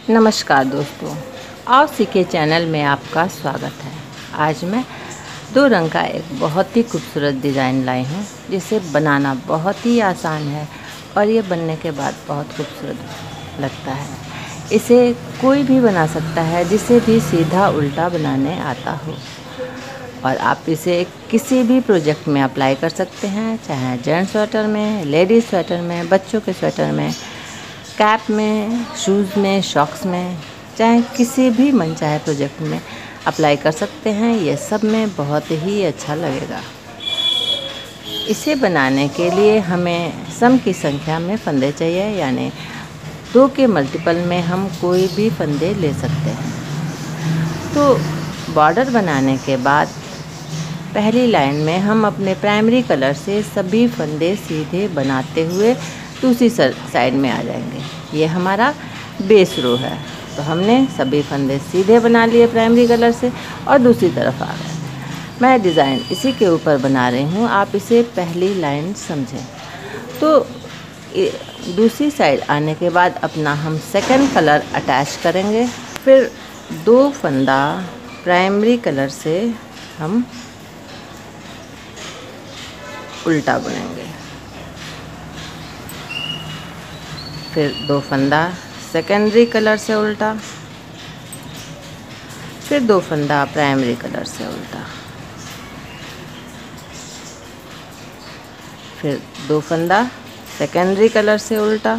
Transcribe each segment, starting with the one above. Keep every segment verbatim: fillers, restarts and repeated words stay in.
नमस्कार दोस्तों, आओ सीखे चैनल में आपका स्वागत है। आज मैं दो रंग का एक बहुत ही खूबसूरत डिज़ाइन लाई हूँ, जिसे बनाना बहुत ही आसान है और ये बनने के बाद बहुत खूबसूरत लगता है। इसे कोई भी बना सकता है जिसे भी सीधा उल्टा बनाने आता हो, और आप इसे किसी भी प्रोजेक्ट में अप्लाई कर सकते हैं, चाहे जेंट्स स्वेटर में, लेडीज़ स्वेटर में, बच्चों के स्वेटर में, कैप में, शूज़ में, सॉक्स में, चाहे किसी भी मनचाहे प्रोजेक्ट में अप्लाई कर सकते हैं। ये सब में बहुत ही अच्छा लगेगा। इसे बनाने के लिए हमें सम की संख्या में फंदे चाहिए, यानी दो के मल्टीपल में हम कोई भी फंदे ले सकते हैं। तो बॉर्डर बनाने के बाद पहली लाइन में हम अपने प्राइमरी कलर से सभी फंदे सीधे बनाते हुए दूसरी साइड में आ जाएंगे। ये हमारा बेस रो है, तो हमने सभी फंदे सीधे बना लिए प्राइमरी कलर से और दूसरी तरफ आ गए। मैं डिज़ाइन इसी के ऊपर बना रही हूँ, आप इसे पहली लाइन समझें। तो दूसरी साइड आने के बाद अपना हम सेकंड कलर अटैच करेंगे। फिर दो फंदा प्राइमरी कलर से हम उल्टा बुनेंगे, फिर दो फंदा सेकेंडरी कलर से उल्टा, फिर दो फंदा प्राइमरी कलर से उल्टा, फिर दो फंदा सेकेंडरी कलर से उल्टा,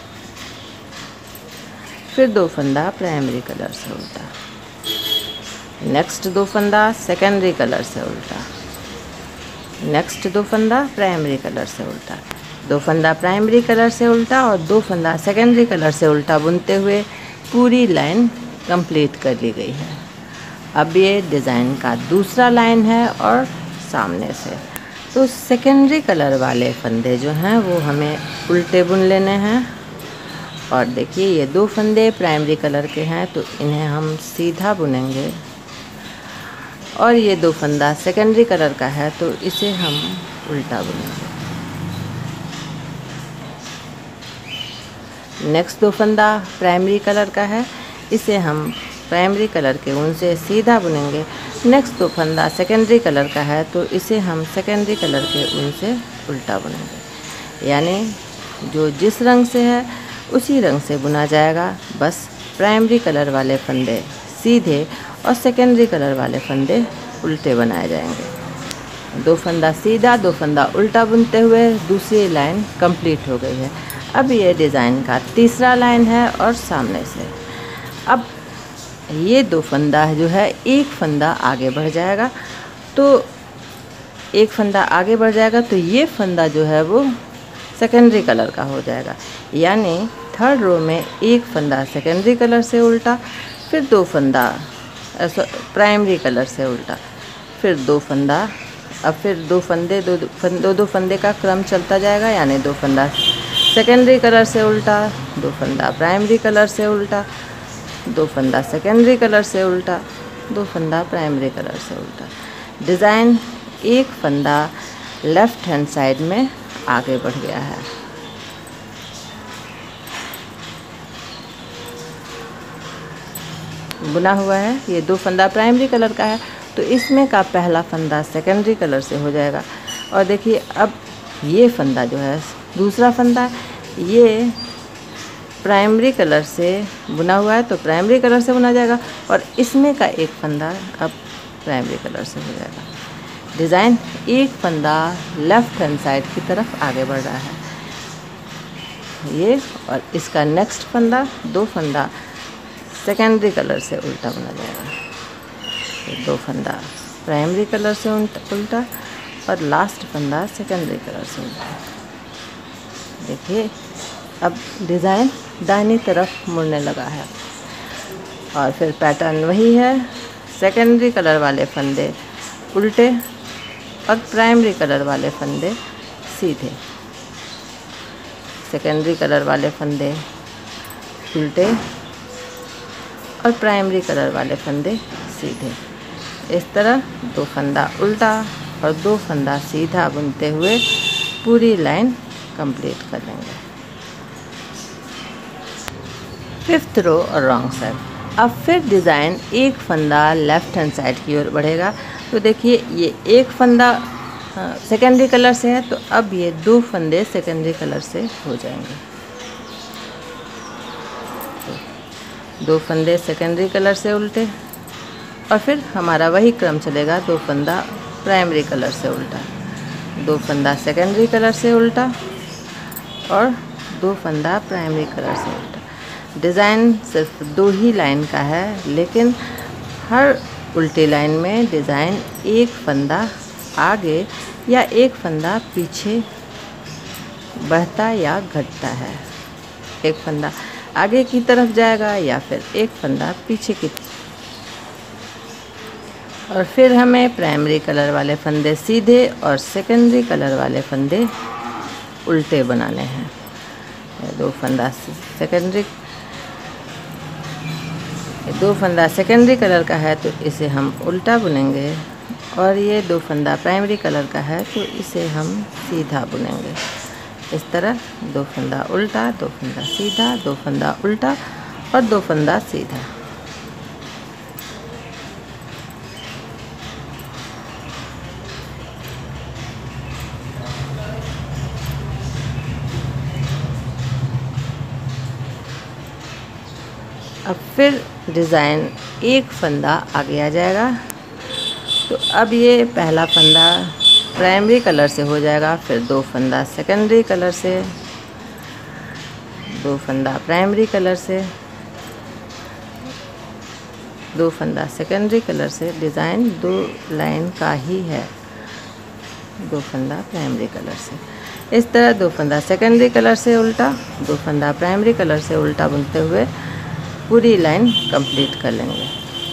फिर दो फंदा प्राइमरी कलर से उल्टा, नेक्स्ट दो फंदा सेकेंडरी कलर से उल्टा, नेक्स्ट दो फंदा प्राइमरी कलर से उल्टा, दो फंदा प्राइमरी कलर से उल्टा और दो फंदा सेकेंडरी कलर से उल्टा बुनते हुए पूरी लाइन कंप्लीट कर ली गई है। अब ये डिज़ाइन का दूसरा लाइन है और सामने से तो सेकेंडरी कलर वाले फंदे जो हैं वो हमें उल्टे बुन लेने हैं। और देखिए ये दो फंदे प्राइमरी कलर के हैं तो इन्हें हम सीधा बुनेंगे, और ये दो फंदा सेकेंडरी कलर का है तो इसे हम उल्टा बुनेंगे। नेक्स्ट दो फंदा प्राइमरी कलर का है, इसे हम प्राइमरी कलर के ऊन से सीधा बुनेंगे। नेक्स्ट दो फंदा सेकेंडरी कलर का है तो इसे हम सेकेंडरी कलर के ऊन से उल्टा बुनेंगे, यानी जो जिस रंग से है उसी रंग से बुना जाएगा। बस प्राइमरी कलर वाले फंदे सीधे और सेकेंडरी कलर वाले फंदे उल्टे बनाए जाएंगे। दो फंदा सीधा दो फंदा उल्टा बुनते हुए दूसरी लाइन कंप्लीट हो गई है। अब ये डिज़ाइन का तीसरा लाइन है और सामने से अब ये दो फंदा जो है एक फंदा आगे बढ़ जाएगा, तो एक फंदा आगे बढ़ जाएगा तो ये फंदा जो है वो सेकेंडरी कलर का हो जाएगा, यानी थर्ड रो में एक फंदा सेकेंडरी कलर से उल्टा, फिर दो फंदा प्राइमरी कलर से उल्टा, फिर दो फंदा, अब फिर दो फंदे दो दो दो, दो फंदे का क्रम चलता जाएगा, यानी दो फंदा सेकेंडरी कलर से उल्टा, दो फंदा प्राइमरी कलर से उल्टा, दो फंदा सेकेंडरी कलर से उल्टा, दो फंदा प्राइमरी कलर से उल्टा। डिज़ाइन एक फंदा लेफ़्ट हैंड साइड में आगे बढ़ गया है। बुना हुआ है, ये दो फंदा प्राइमरी कलर का है तो इसमें का पहला फंदा सेकेंडरी कलर से हो जाएगा। और देखिए अब ये फंदा जो है दूसरा फंदा ये प्राइमरी कलर से बुना हुआ है तो प्राइमरी कलर से बुना जाएगा, और इसमें का एक फंदा अब प्राइमरी कलर से हो जाएगा। डिज़ाइन एक फंदा लेफ़्ट हैंड साइड की तरफ आगे बढ़ रहा है ये, और इसका नेक्स्ट फंदा दो फंदा सेकेंडरी कलर से उल्टा बुना जाएगा, तो दो फंदा प्राइमरी कलर से उल्टा और लास्ट फंदा सेकेंडरी कलर से उल्टा। देखिए अब डिज़ाइन दाहिनी तरफ मुड़ने लगा है, और फिर पैटर्न वही है, सेकेंडरी कलर वाले फंदे उल्टे और प्राइमरी कलर वाले फंदे सीधे, सेकेंडरी कलर वाले फंदे उल्टे और प्राइमरी कलर वाले फंदे सीधे। इस तरह दो फंदा उल्टा और दो फंदा सीधा बुनते हुए पूरी लाइन कंप्लीट कर लेंगे। फिफ्थ रो और रॉन्ग साइड। अब फिर डिज़ाइन एक फंदा लेफ़्ट हैंड साइड की ओर बढ़ेगा। तो देखिए ये एक फंदा सेकेंडरी कलर से है, तो अब ये दो फंदे सेकेंडरी कलर से हो जाएंगे। दो फंदे सेकेंडरी कलर से उल्टे, और फिर हमारा वही क्रम चलेगा। दो फंदा प्राइमरी कलर से उल्टा, दो फंदा सेकेंडरी कलर से उल्टा, और दो फंदा प्राइमरी कलर से उल्टा। डिज़ाइन सिर्फ दो ही लाइन का है, लेकिन हर उल्टी लाइन में डिज़ाइन एक फंदा आगे या एक फंदा पीछे बढ़ता या घटता है। एक फंदा आगे की तरफ जाएगा या फिर एक फंदा पीछे की तरफ। और फिर हमें प्राइमरी कलर वाले फंदे सीधे और सेकेंडरी कलर वाले फंदे उल्टे बनाने हैं। दो फंदा सेकेंडरी दो फंदा सेकेंडरी कलर का है तो इसे हम उल्टा बुनेंगे, और ये दो फंदा प्राइमरी कलर का है तो इसे हम सीधा बुनेंगे। इस तरह दो फंदा उल्टा, दो फंदा सीधा, दो फंदा उल्टा और दो फंदा सीधा। अब फिर डिज़ाइन एक फंदा आगे आ जाएगा। तो अब ये पहला फंदा प्राइमरी कलर से हो जाएगा, फिर दो फंदा सेकेंडरी कलर से, दो फंदा प्राइमरी कलर से, दो फंदा सेकेंडरी कलर से। डिज़ाइन दो लाइन का ही है, दो फंदा प्राइमरी कलर से। इस तरह दो फंदा सेकेंडरी कलर से उल्टा, दो फंदा प्राइमरी कलर से उल्टा बुनते हुए पूरी लाइन कंप्लीट कर लेंगे।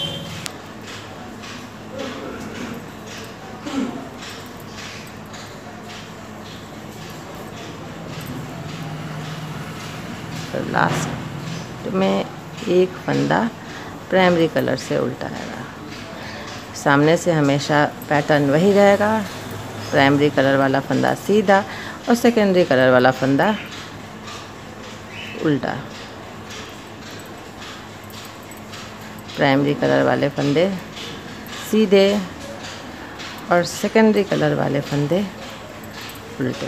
तो लास्ट में एक फंदा प्राइमरी कलर से उल्टा आएगा। सामने से हमेशा पैटर्न वही रहेगा, प्राइमरी कलर वाला फंदा सीधा और सेकेंडरी कलर वाला फंदा उल्टा। प्राइमरी कलर वाले फंदे सीधे और सेकेंडरी कलर वाले फंदे उल्टे।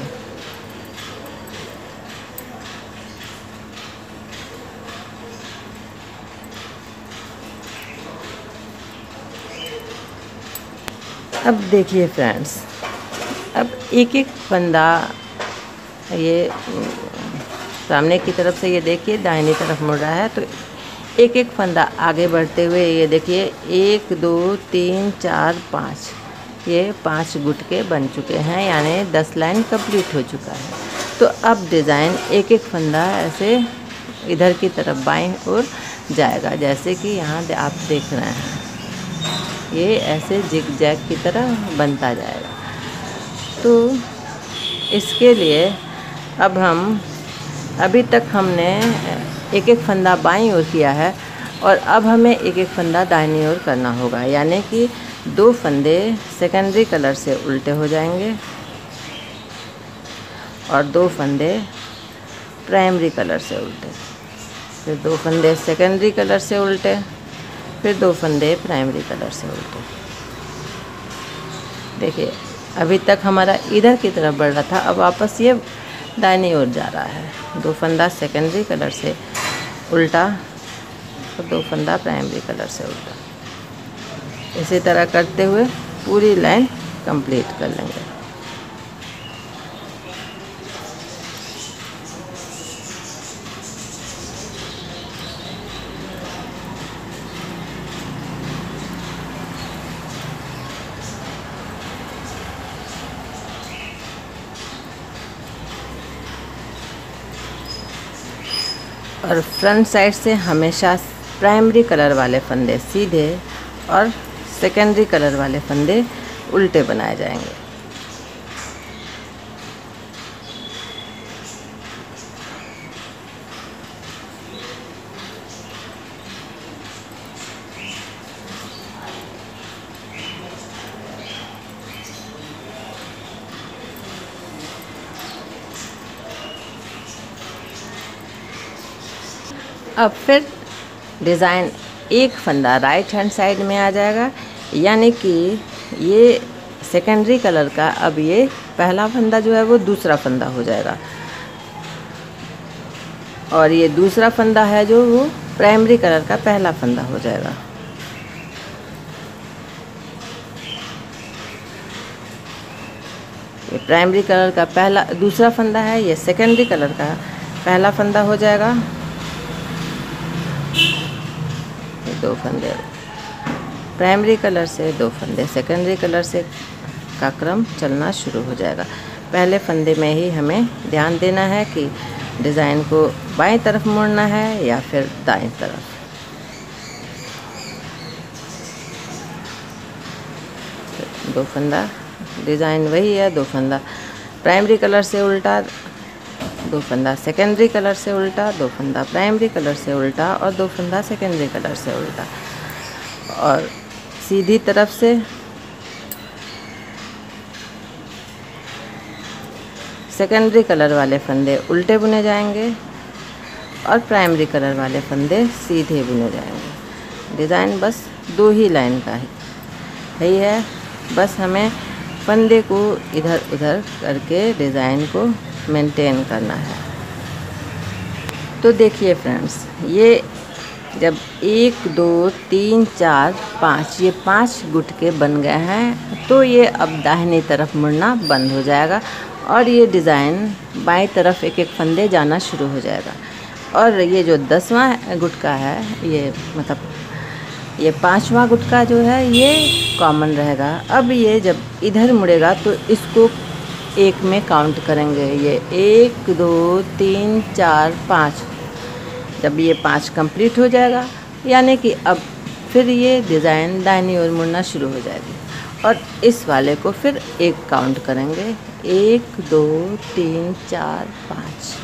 अब देखिए फ्रेंड्स, अब एक एक फंदा, ये सामने की तरफ से ये देखिए दाहिनी तरफ मुड़ रहा है, तो एक एक फंदा आगे बढ़ते हुए ये देखिए एक दो तीन चार पाँच, ये पांच गुटके बन चुके हैं, यानी दस लाइन कंप्लीट हो चुका है। तो अब डिज़ाइन एक एक फंदा ऐसे इधर की तरफ बाएं ओर जाएगा, जैसे कि यहाँ आप देख रहे हैं, ये ऐसे जिग जैग की तरह बनता जाएगा। तो इसके लिए अब हम, अभी तक हमने एक एक फंदा बाईं ओर किया है, और अब हमें एक एक फंदा दाहिनी ओर करना होगा, यानी कि दो फंदे सेकेंडरी कलर से उल्टे हो जाएंगे और दो फंदे प्राइमरी कलर से उल्टे, फिर दो फंदे सेकेंडरी कलर से उल्टे, फिर दो फंदे प्राइमरी कलर से उल्टे। देखिए अभी तक हमारा इधर की तरफ बढ़ रहा था, अब वापस ये दाहिनी ओर जा रहा है। दो फंदा सेकेंडरी कलर से उल्टा और दो फंदा प्राइमरी कलर से उल्टा। इसी तरह करते हुए पूरी लाइन कंप्लीट कर लेंगे। और फ्रंट साइड से हमेशा प्राइमरी कलर वाले फंदे सीधे और सेकेंडरी कलर वाले फंदे उल्टे बनाए जाएंगे। अब फिर डिज़ाइन एक फंदा राइट हैंड साइड में आ जाएगा, यानी कि ये सेकेंडरी कलर का अब ये पहला फंदा जो है वो दूसरा फंदा हो जाएगा, और ये दूसरा फंदा है जो वो प्राइमरी कलर का पहला फंदा हो जाएगा। ये प्राइमरी कलर का पहला दूसरा फंदा है, ये सेकेंडरी कलर का पहला फंदा हो जाएगा। ये दो फंदे प्राइमरी कलर से, दो फंदे सेकेंडरी कलर से का क्रम चलना शुरू हो जाएगा। पहले फंदे में ही हमें ध्यान देना है कि डिज़ाइन को बाएं तरफ मोड़ना है या फिर दाएं तरफ। दो फंदा डिज़ाइन वही है, दो फंदा प्राइमरी कलर से उल्टा, दो फंदा सेकेंडरी कलर से उल्टा, दो फंदा प्राइमरी कलर से उल्टा और दो फंदा सेकेंडरी कलर से उल्टा। और सीधी तरफ से सेकेंडरी कलर वाले फंदे उल्टे बुने जाएंगे और प्राइमरी कलर वाले फंदे सीधे बुने जाएंगे। डिज़ाइन बस दो ही लाइन का है ही है, बस हमें फंदे को इधर उधर करके डिज़ाइन को मेंटेन करना है। तो देखिए फ्रेंड्स, ये जब एक दो तीन चार पाँच ये पांच गुटके बन गए हैं तो ये अब दाहिनी तरफ मुड़ना बंद हो जाएगा और ये डिज़ाइन बाईं तरफ एक एक फंदे जाना शुरू हो जाएगा। और ये जो दसवां गुटका है, ये मतलब ये पांचवा गुटका जो है ये कॉमन रहेगा। अब ये जब इधर मुड़ेगा तो इसको एक में काउंट करेंगे, ये एक दो तीन चार पाँच। जब ये पाँच कंप्लीट हो जाएगा यानी कि अब फिर ये डिज़ाइन दाहिनी ओर मुड़ना शुरू हो जाएगी और इस वाले को फिर एक काउंट करेंगे, एक दो तीन चार पाँच।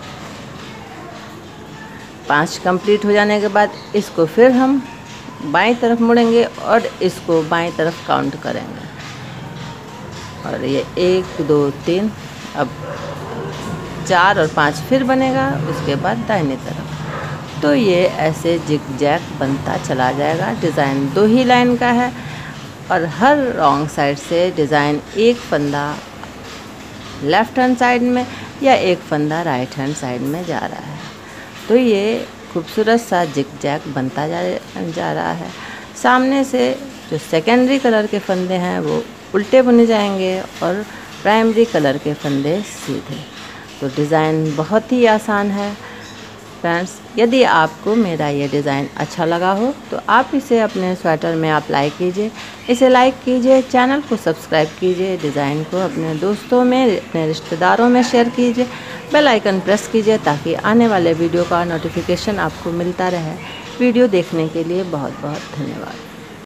पाँच कंप्लीट हो जाने के बाद इसको फिर हम बाईं तरफ मुड़ेंगे और इसको बाईं तरफ काउंट करेंगे और ये एक दो तीन, अब चार और पाँच फिर बनेगा, उसके बाद दाहिने तरफ। तो ये ऐसे जिग जैग बनता चला जाएगा। डिज़ाइन दो ही लाइन का है और हर रॉन्ग साइड से डिज़ाइन एक फंदा लेफ़्ट हैंड साइड में या एक फंदा राइट हैंड साइड में जा रहा है। तो ये खूबसूरत सा जिग जैग बनता जा जा रहा है। सामने से जो सेकेंडरी कलर के फंदे हैं वो उल्टे बुने जाएंगे और प्राइमरी कलर के फंदे सीधे। तो डिज़ाइन बहुत ही आसान है फ्रेंड्स। यदि आपको मेरा ये डिज़ाइन अच्छा लगा हो तो आप इसे अपने स्वेटर में अप्लाई कीजिए, इसे लाइक कीजिए, चैनल को सब्सक्राइब कीजिए, डिज़ाइन को अपने दोस्तों में, अपने रिश्तेदारों में शेयर कीजिए, बेल आइकन प्रेस कीजिए ताकि आने वाले वीडियो का नोटिफिकेशन आपको मिलता रहे। वीडियो देखने के लिए बहुत बहुत धन्यवाद।